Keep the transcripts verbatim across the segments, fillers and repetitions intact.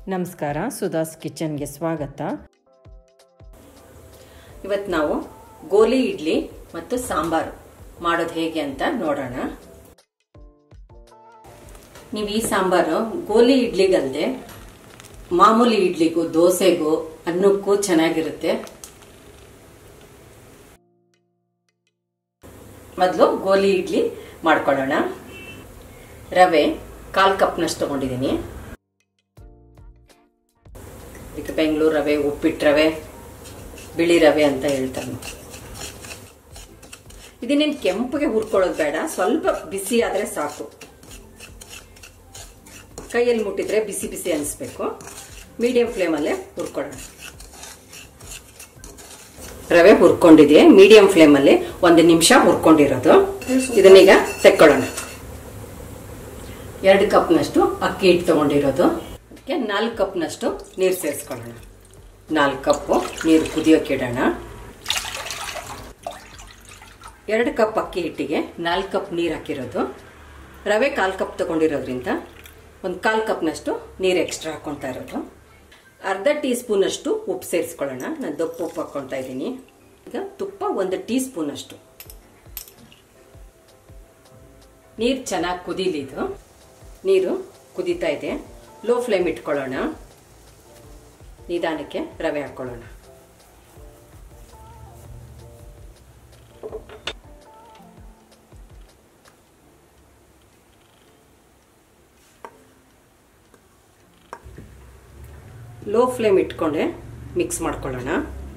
ನಮಸ್ಕಾರ, ಸುಧಾಸ್ ಕಿಚನ್ಗೆ ಸ್ವಾಗತ. ಇವತ್ತು ನಾವು ಗೋಲಿ ಇಡ್ಲಿ ಮತ್ತು ಸಾಂಬಾರು ಮಾಡೋದು ಹೇಗೆ ಅಂತ ನೋಡೋಣ. ನೀವು ಈ ಸಾಂಬಾರು ಗೋಲಿ ಇಡ್ಲಿಗಲ್ಲದೆ ಮಾಮೂಲಿ ಇಡ್ಲಿಗೂ, ದೋಸೆಗೂ, ಅನ್ನಕ್ಕೂ ಚೆನ್ನಾಗಿರುತ್ತೆ. ಮೊದಲು ಗೋಲಿ ಇಡ್ಲಿ ಮಾಡ್ಕೊಳ್ಳೋಣ. ರವೆ ಕಾಲ್ ಕಪ್ನಷ್ಟು ತಗೊಂಡಿದ್ದೀನಿ. ಇದಕ್ಕೆ ಬೆಂಗಳೂರು ರವೆ, ಉಪ್ಪಿಟ್ಟು ರವೆ, ಬಿಳಿ ರವೆ ಅಂತ ಹೇಳ್ತಾರೆ. ಇದನ್ನೇನು ಕೆಂಪಗೆ ಹುರ್ಕೊಳ್ಳೋದು ಬೇಡ, ಸ್ವಲ್ಪ ಬಿಸಿ ಆದ್ರೆ ಸಾಕು. ಕೈಯಲ್ಲಿ ಮುಟ್ಟಿದ್ರೆ ಬಿಸಿ ಬಿಸಿ ಅನಿಸ್ಬೇಕು. ಮೀಡಿಯಂ ಫ್ಲೇಮಲ್ಲೇ ಹುರ್ಕೊಳ್ಳೋಣ. ರವೆ ಹುರ್ಕೊಂಡಿದೆ, ಮೀಡಿಯಂ ಫ್ಲೇಮಲ್ಲಿ ಒಂದು ನಿಮಿಷ ಹುರ್ಕೊಂಡಿರೋದು. ಇದನ್ನೀಗ ತೆಕ್ಕೊಳ್ಳೋಣ. ಎರಡು ಕಪ್ನಷ್ಟು ಅಕ್ಕಿ ಹಿಟ್ಟು ತಗೊಂಡಿರೋದು. ಅದಕ್ಕೆ ನಾಲ್ಕು ಕಪ್ನಷ್ಟು ನೀರು ಸೇರಿಸ್ಕೊಳ್ಳೋಣ. ನಾಲ್ಕು ಕಪ್ಪು ನೀರು ಕುದಿಯೋಕೆ ಇಡೋಣ. ಎರಡು ಕಪ್ ಅಕ್ಕಿ ಹಿಟ್ಟಿಗೆ ನಾಲ್ಕು ಕಪ್ ನೀರು ಹಾಕಿರೋದು. ರವೆ ಕಾಲು ಕಪ್ ತಗೊಂಡಿರೋದ್ರಿಂದ ಒಂದು ಕಾಲು ಕಪ್ನಷ್ಟು ನೀರು ಎಕ್ಸ್ಟ್ರಾ ಹಾಕೊಳ್ತಾ ಇರೋದು. ಅರ್ಧ ಟೀ ಸ್ಪೂನ್ ಅಷ್ಟು ಉಪ್ಪು ಸೇರಿಸ್ಕೊಳ್ಳೋಣ. ನಾನು ದಪ್ಪ ಉಪ್ಪು ಹಾಕೊಳ್ತಾ ಇದ್ದೀನಿ. ಈಗ ತುಪ್ಪ ಒಂದು ಟೀ ಸ್ಪೂನ್ ಅಷ್ಟು. ನೀರು ಚೆನ್ನಾಗಿ ಕುದೀಲಿದು. ನೀರು ಕುದೀತಾ ಇದೆ. ಲೋ ಫ್ಲೇಮ್ ಇಟ್ಕೊಳ್ಳೋಣ. ನಿಧಾನಕ್ಕೆ ರವೆ ಹಾಕೊಳ್ಳೋಣ. ಲೋ ಫ್ಲೇಮ್ ಇಟ್ಕೊಂಡೆ ಮಿಕ್ಸ್ ಮಾಡ್ಕೊಳ್ಳೋಣ.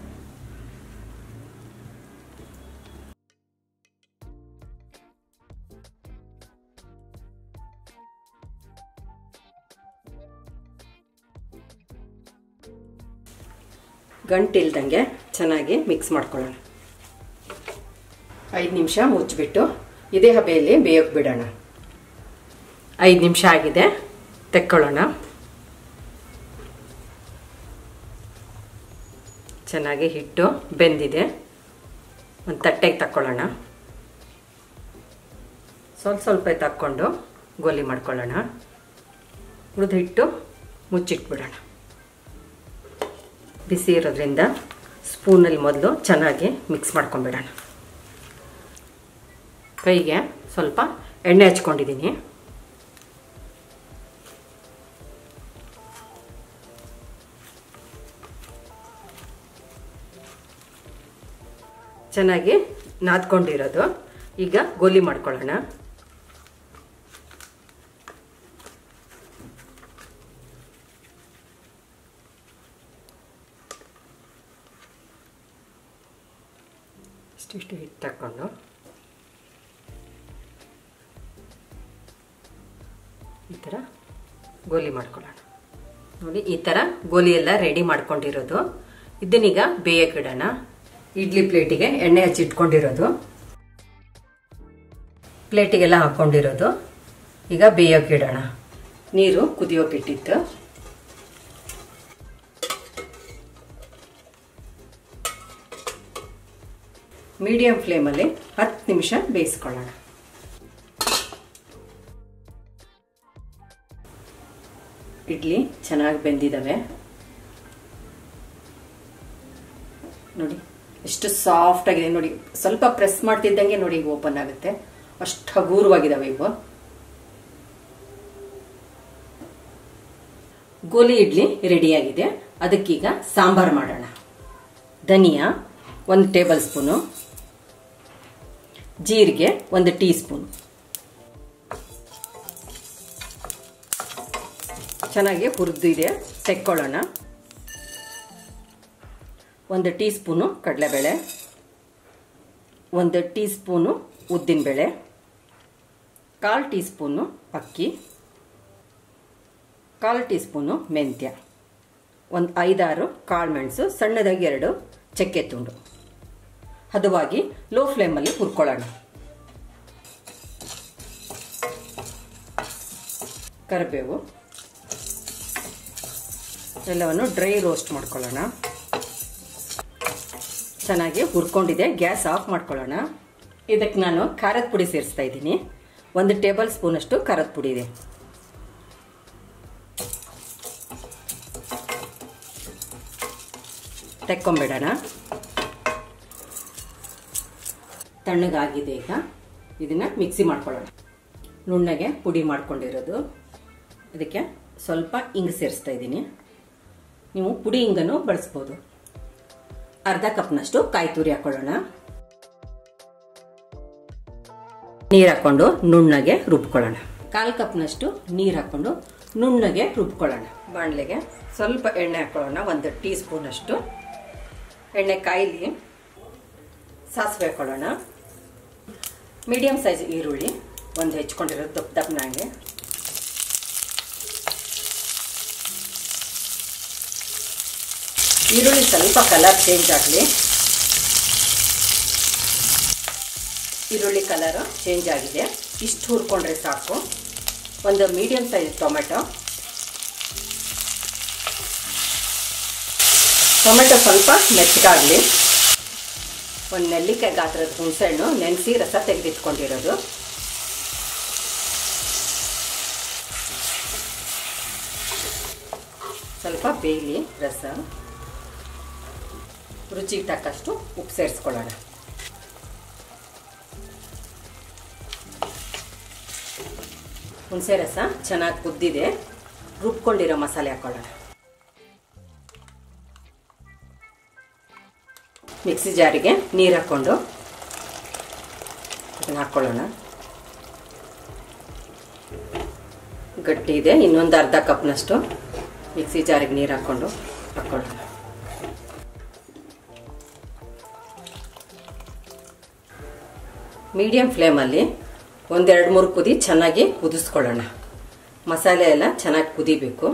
ಗಂಟಿಲ್ದಂಗೆ ಚೆನ್ನಾಗಿ ಮಿಕ್ಸ್ ಮಾಡ್ಕೊಳ್ಳೋಣ. ಐದು ನಿಮಿಷ ಮುಚ್ಚಿಬಿಟ್ಟು ಇದೇ ಹಬೆಯಲ್ಲಿ ಬೇಯೋಕೆ ಬಿಡೋಣ. ಐದು ನಿಮಿಷ ಆಗಿದೆ, ತೆಕ್ಕೊಳ್ಳೋಣ. ಚೆನ್ನಾಗಿ ಹಿಟ್ಟು ಬೆಂದಿದೆ. ಒಂದು ತಟ್ಟೆಗೆ ತಕ್ಕೊಳ್ಳೋಣ. ಸ್ವಲ್ಪ ಸ್ವಲ್ಪ ತಕ್ಕೊಂಡು ಗೋಲಿ ಮಾಡ್ಕೊಳ್ಳೋಣ. ಉಳಿದ ಹಿಟ್ಟು ಮುಚ್ಚಿಟ್ಬಿಡೋಣ. ಬಿಸಿ ಇರೋದ್ರಿಂದ ಸ್ಪೂನಲ್ಲಿ ಮೊದಲು ಚೆನ್ನಾಗಿ ಮಿಕ್ಸ್ ಮಾಡ್ಕೊಂಡ್ಬಿಡೋಣ. ಕೈಗೆ ಸ್ವಲ್ಪ ಎಣ್ಣೆ ಹಚ್ಕೊಂಡಿದ್ದೀನಿ. ಚೆನ್ನಾಗಿ ನಾದ್ಕೊಂಡಿರೋದು. ಈಗ ಗೋಲಿ ಮಾಡ್ಕೊಳ್ಳೋಣ. ಇಷ್ಟು ಹಿಟ್ಟು ತಕ್ಕೊಂಡು ಈ ಥರ ಗೋಲಿ ಮಾಡ್ಕೊಳ್ಳೋಣ. ನೋಡಿ, ಈ ಥರ ಗೋಲಿ ಎಲ್ಲ ರೆಡಿ ಮಾಡ್ಕೊಂಡಿರೋದು. ಇದನ್ನೀಗ ಬೇಯಕ್ಕೆ ಇಡೋಣ. ಇಡ್ಲಿ ಪ್ಲೇಟಿಗೆ ಎಣ್ಣೆ ಹಚ್ಚಿಟ್ಕೊಂಡಿರೋದು, ಪ್ಲೇಟಿಗೆಲ್ಲ ಹಾಕ್ಕೊಂಡಿರೋದು. ಈಗ ಬೇಯೋಕೆ ಇಡೋಣ. ನೀರು ಕುದಿಯೋಕೆ ಇಟ್ಟಿತ್ತು. ಮೀಡಿಯಂ ಫ್ಲೇಮಲ್ಲಿ ಹತ್ತು ನಿಮಿಷ ಬೇಯಿಸ್ಕೊಳ್ಳೋಣ. ಇಡ್ಲಿ ಚೆನ್ನಾಗಿ ಬೆಂದಿದ್ದಾವೆ. ನೋಡಿ ಎಷ್ಟು ಸಾಫ್ಟ್ ಆಗಿದೆ. ನೋಡಿ, ಸ್ವಲ್ಪ ಪ್ರೆಸ್ ಮಾಡ್ತಿದ್ದಂಗೆ ನೋಡಿ ಈಗ ಓಪನ್ ಆಗುತ್ತೆ. ಅಷ್ಟು ಹಗೂರವಾಗಿದ್ದಾವೆ ಇವು. ಗೋಲಿ ಇಡ್ಲಿ ರೆಡಿಯಾಗಿದೆ. ಅದಕ್ಕೀಗ ಸಾಂಬಾರು ಮಾಡೋಣ. ಧನಿಯಾ ಒಂದು ಟೇಬಲ್ ಸ್ಪೂನು, ಜೀರಿಗೆ ಒಂದು ಟೀ ಸ್ಪೂನ್. ಚೆನ್ನಾಗಿ ಹುರಿದಿದೆ, ತೆಕ್ಕೊಳ್ಳೋಣ. ಒಂದು ಟೀ ಸ್ಪೂನು ಕಡಲೆಬೇಳೆ, ಒಂದು ಟೀ ಸ್ಪೂನು ಉದ್ದಿನಬೇಳೆ, ಕಾಲು ಟೀ ಸ್ಪೂನು ಅಕ್ಕಿ, ಕಾಲು ಟೀ ಸ್ಪೂನು ಮೆಂತ್ಯ, ಒಂದು ಐದಾರು ಕಾಳು ಮೆಣಸು, ಸಣ್ಣದಾಗಿ ಎರಡು ಚಕ್ಕೆ ತುಂಡು. ಹದವಾಗಿ ಲೋ ಫ್ಲೇಮಲ್ಲಿ ಹುರ್ಕೊಳ್ಳೋಣ. ಕರಿಬೇವು ಎಲ್ಲವನ್ನು ಡ್ರೈ ರೋಸ್ಟ್ ಮಾಡ್ಕೊಳ್ಳೋಣ. ಚೆನ್ನಾಗಿ ಹುರ್ಕೊಂಡಿದೆ. ಗ್ಯಾಸ್ ಆಫ್ ಮಾಡ್ಕೊಳ್ಳೋಣ. ಇದಕ್ಕೆ ನಾನು ಖಾರದ ಪುಡಿ ಸೇರಿಸ್ತಾ ಇದ್ದೀನಿ. ಒಂದು ಟೇಬಲ್ ಸ್ಪೂನ್ ಅಷ್ಟು ಖಾರದ ಪುಡಿ ಇದೆ. ತೆಕ್ಕೊಂಬಿಡೋಣ. ತಣ್ಣಗಾಗಿದೆ. ಈಗ ಇದನ್ನು ಮಿಕ್ಸಿ ಮಾಡ್ಕೊಳ್ಳೋಣ. ನುಣ್ಣಗೆ ಪುಡಿ ಮಾಡ್ಕೊಂಡಿರೋದು, ಅದಕ್ಕೆ ಸ್ವಲ್ಪ ಇಂಗು ಸೇರಿಸ್ತಾ ಇದ್ದೀನಿ. ನೀವು ಪುಡಿ ಇಂಗನ್ನು ಬಳಸ್ಬೋದು. ಅರ್ಧ ಕಪ್ನಷ್ಟು ಕಾಯಿ ತುರಿ ಹಾಕೊಳ್ಳೋಣ. ನೀರು ಹಾಕೊಂಡು ನುಣ್ಣಗೆ ರುಬ್ಕೊಳ್ಳೋಣ. ಕಾಲು ಕಪ್ನಷ್ಟು ನೀರು ಹಾಕೊಂಡು ನುಣ್ಣಗೆ ರುಬ್ಕೊಳ್ಳೋಣ. ಬಾಣಲೆಗೆ ಸ್ವಲ್ಪ ಎಣ್ಣೆ ಹಾಕೊಳ್ಳೋಣ. ಒಂದು ಟೀ ಸ್ಪೂನ್ ಅಷ್ಟು ಎಣ್ಣೆ ಕಾಯಿಲಿ ಸಾಸಿವೆ ಹಾಕೊಳ್ಳೋಣ. ಮೀಡಿಯಂ ಸೈಜ್ ಈರುಳ್ಳಿ ಒಂದು ಹೆಚ್ಕೊಂಡಿರೋದು ದಪ್ಪ ದಪ್ಪನಾಗೆ. ಈರುಳ್ಳಿ ಸ್ವಲ್ಪ ಕಲರ್ ಚೇಂಜ್ ಆಗಲಿ. ಈರುಳ್ಳಿ ಕಲರ್ ಚೇಂಜ್ ಆಗಿದೆ. ಇಷ್ಟು ಹುರ್ಕೊಂಡ್ರೆ ಸಾಕು. ಒಂದು ಮೀಡಿಯಂ ಸೈಜ್ ಟೊಮೆಟೊ. ಟೊಮೆಟೊ ಸ್ವಲ್ಪ ಮೆತ್ತಗಾಗಲಿ. ಒಂದು ನೆಲ್ಲಿಕಾಯಿ ಗಾತ್ರದ ಹುಣಸೆಹಣ್ಣು ನೆನೆಸಿ ರಸ ತೆಗೆದಿಟ್ಕೊಂಡಿರೋದು. ಸ್ವಲ್ಪ ಬೇಯಲಿ ರಸ. ರುಚಿಗೆ ತಕ್ಕಷ್ಟು ಉಪ್ಪು ಸೇರಿಸ್ಕೊಳ್ಳೋಣ. ಹುಣಸೆ ರಸ ಚೆನ್ನಾಗಿ ಕುದ್ದಿದೆ. ರುಬ್ಕೊಂಡಿರೋ ಮಸಾಲೆ ಹಾಕೊಳ್ಳೋಣ. ಮಿಕ್ಸಿ ಜಾರಿಗೆ ನೀರು ಹಾಕ್ಕೊಂಡು ಇದನ್ನು ಹಾಕ್ಕೊಳ್ಳೋಣ. ಗಟ್ಟಿ ಇದೆ. ಇನ್ನೊಂದು ಅರ್ಧ ಕಪ್ನಷ್ಟು ಮಿಕ್ಸಿ ಜಾರಿಗೆ ನೀರು ಹಾಕ್ಕೊಂಡು ಹಾಕ್ಕೊಳ್ಳೋಣ. ಮೀಡಿಯಂ ಫ್ಲೇಮಲ್ಲಿ ಒಂದೆರಡು ಮೂರು ಕುದಿ ಚೆನ್ನಾಗಿ ಕುದಿಸ್ಕೊಳ್ಳೋಣ. ಮಸಾಲೆ ಎಲ್ಲ ಚೆನ್ನಾಗಿ ಕುದಿಬೇಕು.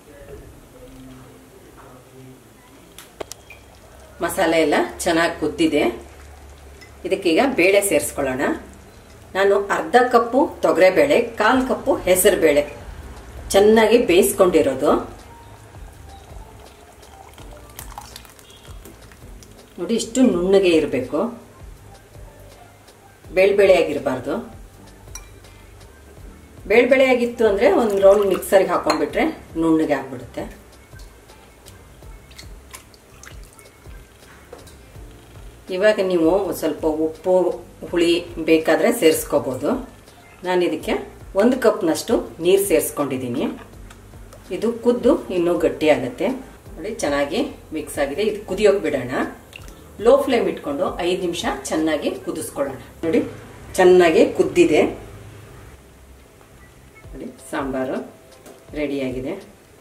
ಮಸಾಲೆ ಎಲ್ಲ ಚೆನ್ನಾಗಿ ಕುದ್ದಿದೆ. ಇದಕ್ಕೀಗ ಬೇಳೆ ಸೇರಿಸ್ಕೊಳ್ಳೋಣ. ನಾನು ಅರ್ಧ ಕಪ್ಪು ತೊಗರೆಬೇಳೆ, ಕಾಲು ಕಪ್ಪು ಹೆಸರು ಬೇಳೆ ಚೆನ್ನಾಗಿ ಬೇಯಿಸ್ಕೊಂಡಿರೋದು. ನೋಡಿ, ಇಷ್ಟು ನುಣ್ಣಗೆ ಇರಬೇಕು. ಬೇಳೆಬೇಳೆಯಾಗಿರಬಾರ್ದು. ಬೇಳೆಬೇಳೆಯಾಗಿತ್ತು ಅಂದರೆ ಒಂದು ರೌಂಡ್ ಮಿಕ್ಸರ್ಗೆ ಹಾಕೊಂಡ್ಬಿಟ್ರೆ ನುಣ್ಣಗೆ ಆಗ್ಬಿಡುತ್ತೆ. ಇವಾಗ ನೀವು ಸ್ವಲ್ಪ ಉಪ್ಪು ಹುಳಿ ಬೇಕಾದರೆ ಸೇರಿಸ್ಕೋಬೋದು. ನಾನು ಇದಕ್ಕೆ ಒಂದು ಕಪ್ನಷ್ಟು ನೀರು ಸೇರಿಸ್ಕೊಂಡಿದ್ದೀನಿ. ಇದು ಕುದ್ದು ಇನ್ನೂ ಗಟ್ಟಿಯಾಗುತ್ತೆ. ನೋಡಿ, ಚೆನ್ನಾಗಿ ಮಿಕ್ಸ್ ಆಗಿದೆ. ಇದು ಕುದಿಯೋಕೆ ಬಿಡೋಣ. ಲೋ ಫ್ಲೇಮ್ ಇಟ್ಕೊಂಡು ಐದು ನಿಮಿಷ ಚೆನ್ನಾಗಿ ಕುದಿಸ್ಕೊಳ್ಳೋಣ. ನೋಡಿ, ಚೆನ್ನಾಗಿ ಕುದ್ದಿದೆ. ನೋಡಿ, ಸಾಂಬಾರು ರೆಡಿಯಾಗಿದೆ.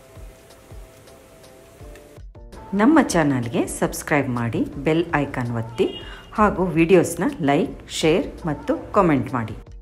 ನಮ್ಮ ಚಾನಲ್ಗೆ ಸಬ್ಸ್ಕ್ರೈಬ್ ಮಾಡಿ, ಬೆಲ್ ಐಕಾನ್ ಒತ್ತಿ ಹಾಗೂ ವಿಡಿಯೋಸ್ನ ಲೈಕ್, ಶೇರ್ ಮತ್ತು ಕಾಮೆಂಟ್ ಮಾಡಿ.